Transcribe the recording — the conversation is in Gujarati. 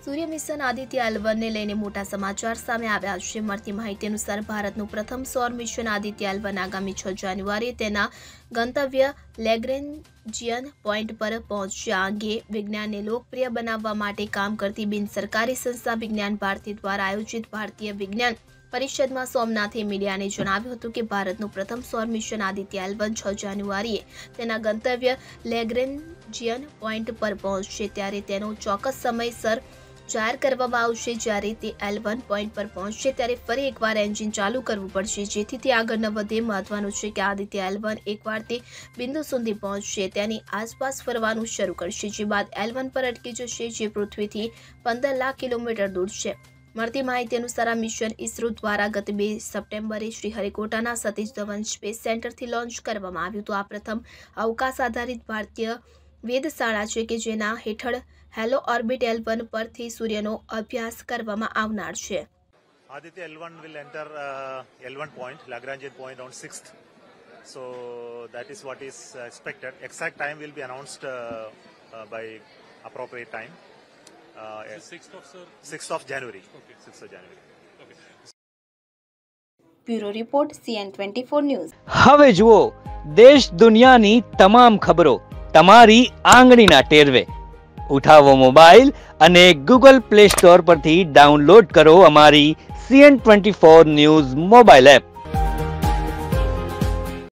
સૂર્ય મિશન આદિત્ય L1 ને લઈને મોટા સમાચાર સામે આવ્યા છે। મળતી માહિતી અનુસાર ભારતનું પ્રથમ સૌર મિશન આદિત્ય L1 આગામી 6 જાન્યુઆરીએ તેના ગંતવ્ય લેગ્રેન્જિયન પોઈન્ટ પર પહોંચશે। આ અંગે વિજ્ઞાનને લોકપ્રિય બનાવવા માટે કામ કરતી બિનસરકારી સંસ્થા વિજ્ઞાન ભારતી દ્વારા આયોજિત ભારતીય વિજ્ઞાન પરિષદમાં સોમનાથે મીડિયાને જણાવ્યું હતું કે ભારતનું પ્રથમ સૌર મિશન આદિત્ય L1 6 જાન્યુઆરીએ તેના ગંતવ્ય લેગ્રેન્જિયન પોઈન્ટ પર પહોંચશે ત્યારે તેનો ચોક્કસ સમયસર જાહેર કરવામાં આવશે। જ્યારે તે L1 પોઈન્ટ પર પહોંચશે ત્યારે ફરી એકવાર એન્જિન ચાલુ કરવું પડશે જેથી તે આગળ ન વધે। મહત્વનું છે કે આદિત્ય L1 એકવાર તે બિંદુ સુધી પહોંચશે તેની આસપાસ ફરવાનું શરૂ કરશે જે બાદ L1 પર અટકી જશે જે પૃથ્વીથી 15 લાખ કિલોમીટર દૂર છે। મળતી માહિતી અનુસાર આ મિશન ઇસરો દ્વારા ગત 2 સપ્ટેમ્બરે શ્રીહરિકોટાના સતીશ ધવન સ્પેસ સેન્ટરથી લોન્ચ કરવામાં આવ્યું હતું। આ પ્રથમ અવકાશ આધારિત ભારતીય વેધશાળા છે કે જેના હેઠળ હેલો ઓર્બિટ L1 પરથી સૂર્યનો અભ્યાસ કરવામાં આવનાર છે। Aditya L1 will enter L1 point, Lagrangian point on 6th. So that is what is expected. Exact time will be announced by appropriate time. 6th of January. Okay. 6th of January. Okay. Bureau report CN24 news. હવે જુઓ દેશ દુનિયાની તમામ ખબરો તમારી આંગળીના ટેરવે। ઉઠાવો મોબાઈલ અને ગૂગલ પ્લે સ્ટોર પરથી ડાઉનલોડ કરો અમારી CN24 ન્યૂઝ મોબાઈલ એપ।